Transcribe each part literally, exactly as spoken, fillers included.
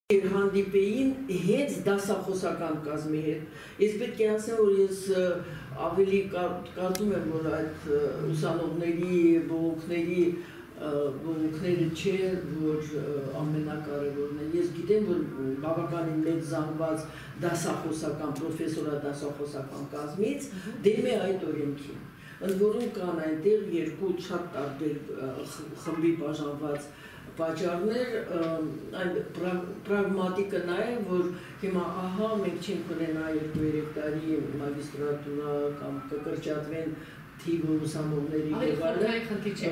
Հանդիպեին հենց դասախոսական կազմի հետ։ Ես պետք է ասեմ, որ ես ավելի կարծում եմ, որ այդ ուսանողների, բողոքների բողոքները չէ, որ ամենակարևորն է։ Ես գիտեմ, որ բավականին մեծ զանգված դասախոսական, պրոֆեսորադասախոսական կազմից դեմ է այդ օրենքին։ Ընդ որում կան այնտեղ երկու շատ տարբեր խմբի բաժանված պատճառներ, այն պրագմատիկը նա է, որ հիմա ահա մենք չենք ունենա երկու-երեք տարի մագիստրատուրա կամ կկրճատվեն թիվը ուսանողների եւ այլն։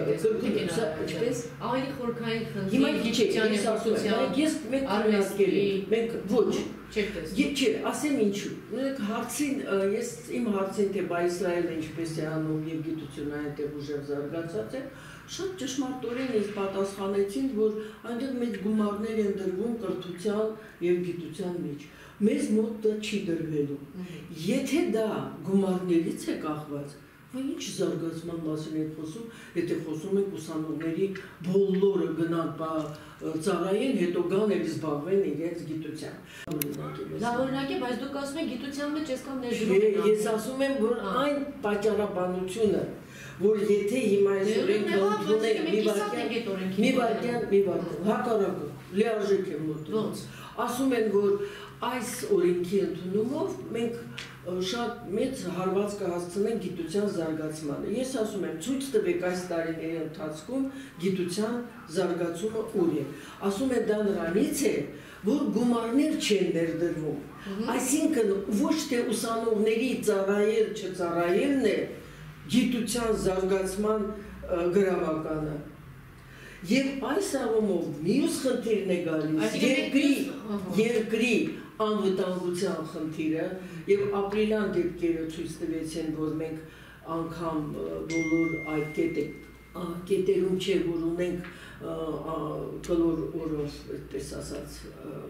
Ավելի խորքային խնդիր, հիմա գիտեք, ես ասում եմ, ես մենք քննարկել ենք, մենք ոչ Չէ, ասեմ ինչու։ Նույնիսկ հարցին, ես իմ հարցին, թե բա Իսրայելը ինչպես է անում եւ գիտությունը այնտեղ ուժեղ զարգացած է, շատ ճշմարտորեն ինձ պատասխանեցին, որ այնտեղ մեծ գումարներ են դրվում կրթության եւ գիտության մեջ։ Մեզ մոտ դա չի դրվելու։ Եթե դա գումարներից է կախված, ինչ զարգացման մասին եք խոսում, եթե խոսում եք ուսանողների բոլորը գնան ծառայեն, հետո գան էլ զբաղվեն իրենց գիտությամբ։ Լավ օրինակ է, բայց դուք ասում եք գիտության մեջ այսքան ներդրում։ Ես ասում եմ, որ այն պատճառաբանությունը, որ եթե հիմա այս օրենքը ընդունենք մի վարքյան, մի վարքյան, մի վարքյան, հակառակը, լիարժեք եմ մոտենում։ Ասում են, որ այս օրենքի ընդունումով մենք շատ մեծ հարված կհասցնենք գիտության զարգացմանը։ Ես ասում եմ, ցույց տվեք այս տարիների ընթացքում գիտության զարգացումը ուր է։ Ասում են դա նրանից է, որ գումարներ չեն ներդրվում։ Այսինքն ոչ թե ուսանողների ծառայել չծառայելն է գիտության զարգացման գրավականը։ Եվ այս առումով մյուս խնդիրն է գալիս երկրի, երկրի անվտանգության խնդիրը եւ ապրիլյան դեպքերը ցույց տվեցին, որ մենք անգամ բոլոր այդ կետերում չէ, որ ունենք բոլոր օրով, այդպես ասած,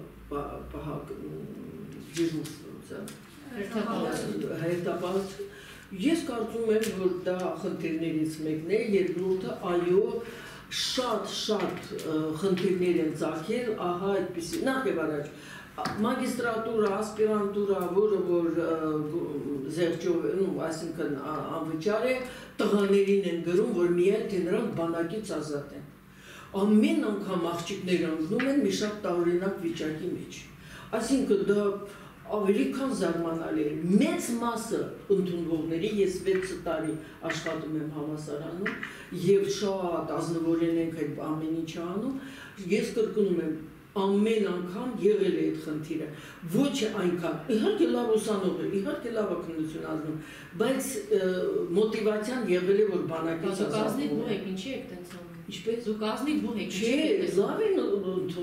հերթապահություն։ Ես կարծում եմ, որ դա խնդիրներից մեկն է, երկրորդը այո, շատ-շատ խնդիրներ են ծագել, ահա այդպիսի, նախ եւ առաջ մագիստրատուրա, ասպիրանտուրա, որը որ զեղչով, այսինքն անվճար է, տղաներին են գրում, որ միայն թե նրանք բանակից ազատ են։ Ամեն անգամ աղջիկներ ընկնում են մի շատ տարօրինակ վիճակի մեջ։ Այսինքն դա ավելի քան զարմանալի է։ Մեծ մասը ընդունվողների, ես վեց տարի աշխատում եմ համալսարանում եւ շատ ազնվորեն ենք այդ ամեն ինչը անում, ես կրկնում եմ ամեն անգամ եղել է այդ խնդիրը, ոչ այնքան, իհարկե լավ ուսանող է, իհարկե լավ քննություն ազնում, բայց մոտիվացիան եղել է, որ բանակից ազատվում է։ Դուք ազնիվ եք, ինչի եք տենց անում։ Ինչպես դուք ազնիվ եք, չէ, լավ են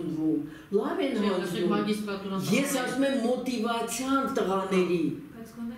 ընդունվում, լավ են հանձնում։ Ես ասում եմ մոտիվացիան տղաների։